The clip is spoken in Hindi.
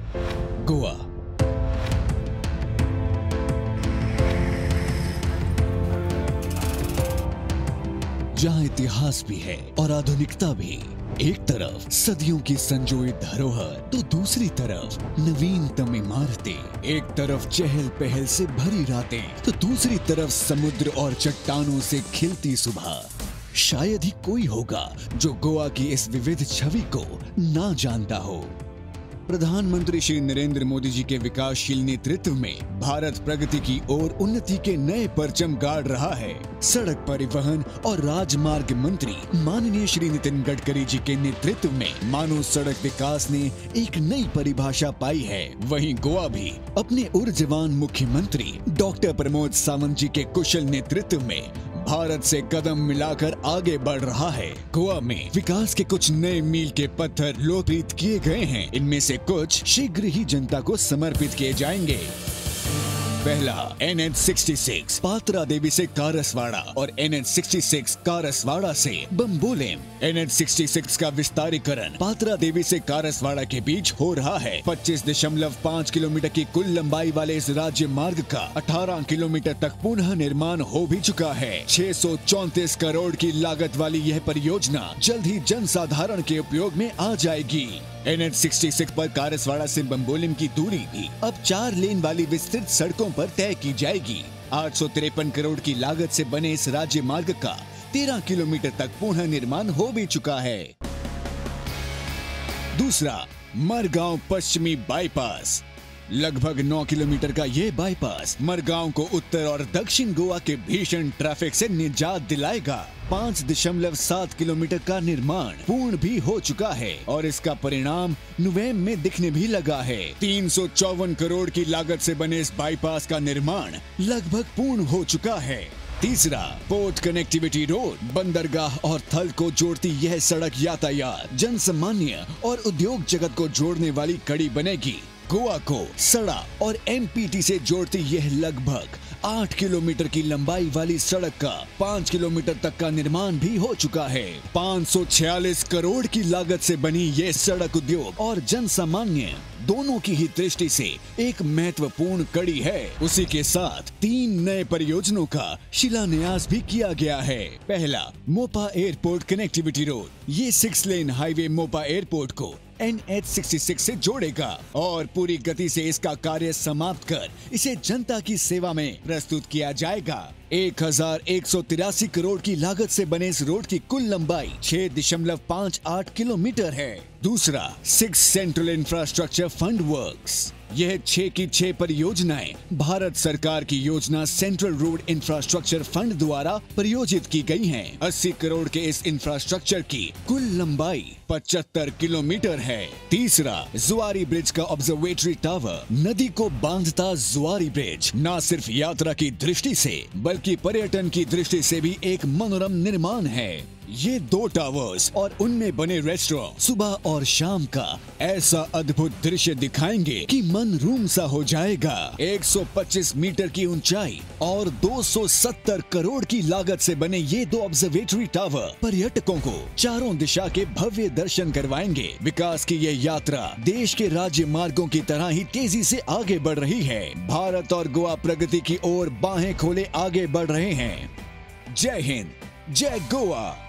गोवा जहां इतिहास भी है और आधुनिकता भी। एक तरफ सदियों की संजोई धरोहर तो दूसरी तरफ नवीनतम इमारतें। एक तरफ चहल पहल से भरी रातें तो दूसरी तरफ समुद्र और चट्टानों से खिलती सुबह। शायद ही कोई होगा जो गोवा की इस विविध छवि को ना जानता हो। प्रधानमंत्री श्री नरेंद्र मोदी जी के विकासशील नेतृत्व में भारत प्रगति की ओर उन्नति के नए परचम गाड़ रहा है। सड़क परिवहन और राजमार्ग मंत्री माननीय श्री नितिन गडकरी जी के नेतृत्व में मानव सड़क विकास ने एक नई परिभाषा पाई है। वहीं गोवा भी अपने ऊर्जावान मुख्यमंत्री डॉक्टर प्रमोद सावंत जी के कुशल नेतृत्व में भारत से कदम मिलाकर आगे बढ़ रहा है। गोवा में विकास के कुछ नए मील के पत्थर लोकप्रिय किए गए हैं। इनमें से कुछ शीघ्र ही जनता को समर्पित किए जाएंगे। पहला NH66 पात्रा देवी से कारसवाड़ा और NH66 कारसवाड़ा से बम्बोलिम। NH66 का विस्तारीकरण पात्रा देवी से कारसवाड़ा के बीच हो रहा है। 25.5 किलोमीटर की कुल लंबाई वाले इस राज्य मार्ग का 18 किलोमीटर तक पुनः निर्माण हो भी चुका है। 634 करोड़ की लागत वाली यह परियोजना जल्द ही जन के उपयोग में आ जाएगी। NH66 पर कारसवाड़ा से बम्बोलिम की दूरी भी अब 4 लेन वाली विस्तृत सड़कों पर तय की जाएगी। 853 करोड़ की लागत से बने इस राज्य मार्ग का 13 किलोमीटर तक पुनः निर्माण हो भी चुका है। दूसरा, मरगांव पश्चिमी बाईपास। लगभग 9 किलोमीटर का ये बाईपास मरगांव को उत्तर और दक्षिण गोवा के भीषण ट्रैफिक से निजात दिलाएगा। 5.7 किलोमीटर का निर्माण पूर्ण भी हो चुका है और इसका परिणाम नवंबर में दिखने भी लगा है। 354 करोड़ की लागत से बने इस बाईपास का निर्माण लगभग पूर्ण हो चुका है। तीसरा, पोर्ट कनेक्टिविटी रोड। बंदरगाह और थल को जोड़ती यह सड़क यातायात, जनसामान्य और उद्योग जगत को जोड़ने वाली कड़ी बनेगी। गोवा को सड़ा और MPT से जोड़ती यह लगभग 8 किलोमीटर की लंबाई वाली सड़क का 5 किलोमीटर तक का निर्माण भी हो चुका है। 546 करोड़ की लागत से बनी ये सड़क उद्योग और जनसामान्य दोनों की ही दृष्टि से एक महत्वपूर्ण कड़ी है। उसी के साथ 3 नए परियोजनाओं का शिलान्यास भी किया गया है। पहला, मोपा एयरपोर्ट कनेक्टिविटी रोड। ये 6 लेन हाईवे मोपा एयरपोर्ट को NH66 से जोड़ेगा और पूरी गति से इसका कार्य समाप्त कर इसे जनता की सेवा में प्रस्तुत किया जाएगा। 1183 करोड़ की लागत से बने इस रोड की कुल लंबाई 6.58 किलोमीटर है। दूसरा, 6 सेंट्रल इंफ्रास्ट्रक्चर फंड वर्क्स। यह 6 की 6 परियोजनाएं भारत सरकार की योजना सेंट्रल रोड इंफ्रास्ट्रक्चर फंड द्वारा परियोजित की गई हैं। 80 करोड़ के इस इंफ्रास्ट्रक्चर की कुल लंबाई 75 किलोमीटर है। तीसरा, जुआरी ब्रिज का ऑब्जर्वेटरी टावर। नदी को बांधता जुआरी ब्रिज न सिर्फ यात्रा की दृष्टि से बल्कि पर्यटन की दृष्टि से भी एक मनोरम निर्माण है। ये 2 टावर्स और उनमें बने रेस्टोरेंट सुबह और शाम का ऐसा अद्भुत दृश्य दिखाएंगे कि मन रूम सा हो जाएगा। 125 मीटर की ऊंचाई और 270 करोड़ की लागत से बने ये 2 ऑब्जर्वेटरी टावर पर्यटकों को चारों दिशा के भव्य दर्शन करवाएंगे। विकास की ये यात्रा देश के राज्य मार्गों की तरह ही तेजी से आगे बढ़ रही है। भारत और गोवा प्रगति की ओर बाहें खोले आगे बढ़ रहे हैं। जय हिंद, जय गोवा।